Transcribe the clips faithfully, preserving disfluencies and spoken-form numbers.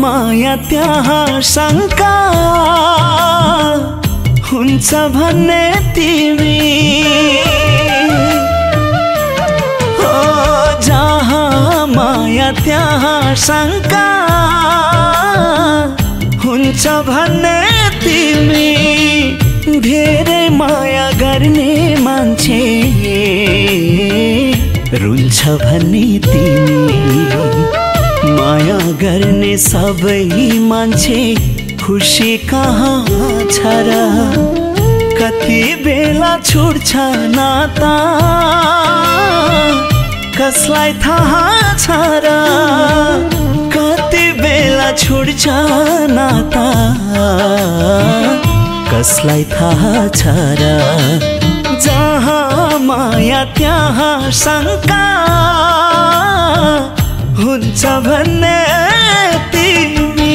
माया त्यहाँ शंका हुन्छ भन्ने तिमी हो, जहाँ माया त्यहाँ शंका हुन्छ भन्ने तिमी। धेरै माया गर्ने मान्छे रुन्छ भन्ने तिमी। माया गर्ने सबै मान्छे खुसी कहाँ छ र? कति बेला छुट्छ नाता कसलाई थाहा छ र? कति बेला छुट्छ नाता कसलाई थाहा छ र? जहाँ माया त्यहाँ शंका हुन्छ भन्ने तिमी।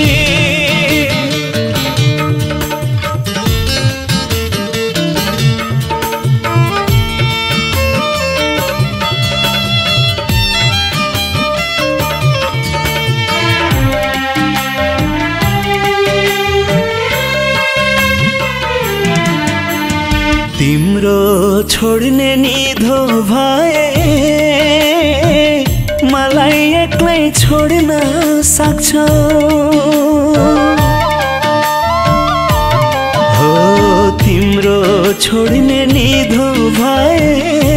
तिम्रो छोड्ने निधो भए मलाई एक्लै छोड्न सक्छौ हो। तिम्रो छोड्ने निधो भए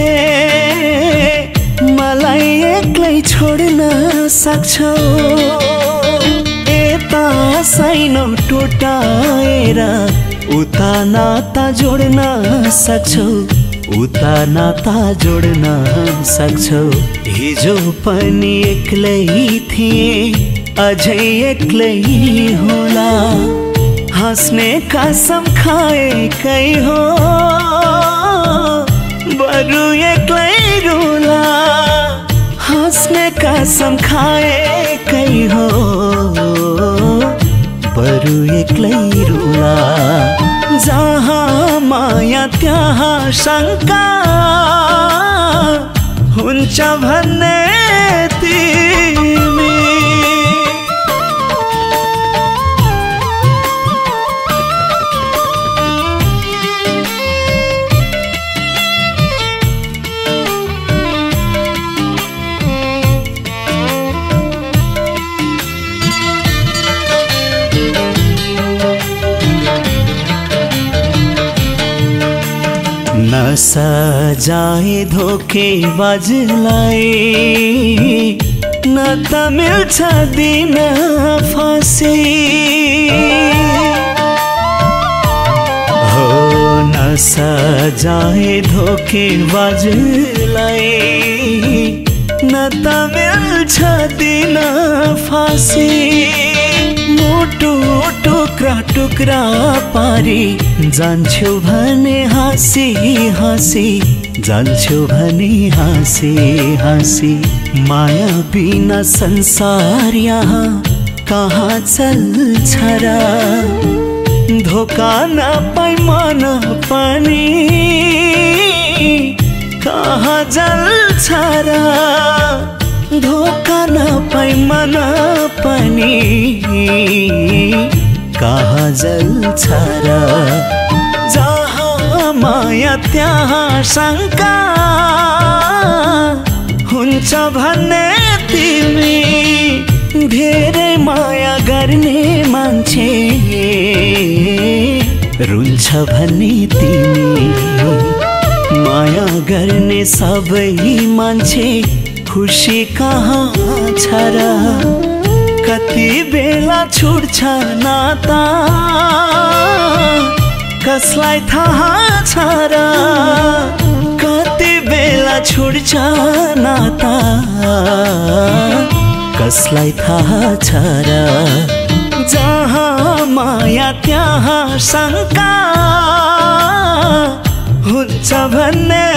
मलाई एक्लै छोड्न सक्छौ। यता साइनो टुटाएर उता नाता जोड्न सक्छौ, उता नाता जोड्न सक्छौ। हिजो पनि एक्लै थिए अझै एक्लै होला। हाँस्ने कसम खाएकै हो बरु एक्लै रुला। हाँस्ने कसम खाएकै हो बरु एक्लै रुला। जहाँ माया त्यहाँ शंका हुन्छ भन्ने तिमी। न सजाए धोखेबाजलाई न त मिल्छ दिन फाँसी हो। न सजाए धोखेबाजलाई न त मिल्छ दिन फाँसी। मुटु टुक्रा टुक्रा पारी जान्छु भने हाँसी हाँसी जान्छु भने हाँसी हाँसी। माया बिना संसार यहाँ कहाँ चल्छ र? धोका नपाई मन पनि कहाँ जल्छ र? धोका नपाई मन पनि कहाँ जल्छ र? जहाँ माया त्यहाँ शंका हुन्छ भन्ने तिमी। धेरै माया गर्ने मान्छे रुन्छ भन्ने तिमी। माया गर्ने सबै मान्छे खुसी कहाँ छ र? कति बेला छुट्छ नाता कसलाई थाहा छ र? कति बेला छुट्छ नाता कसलाई थाहा छ र? जहाँ माया त्यहाँ शंका हुन्छ भन्ने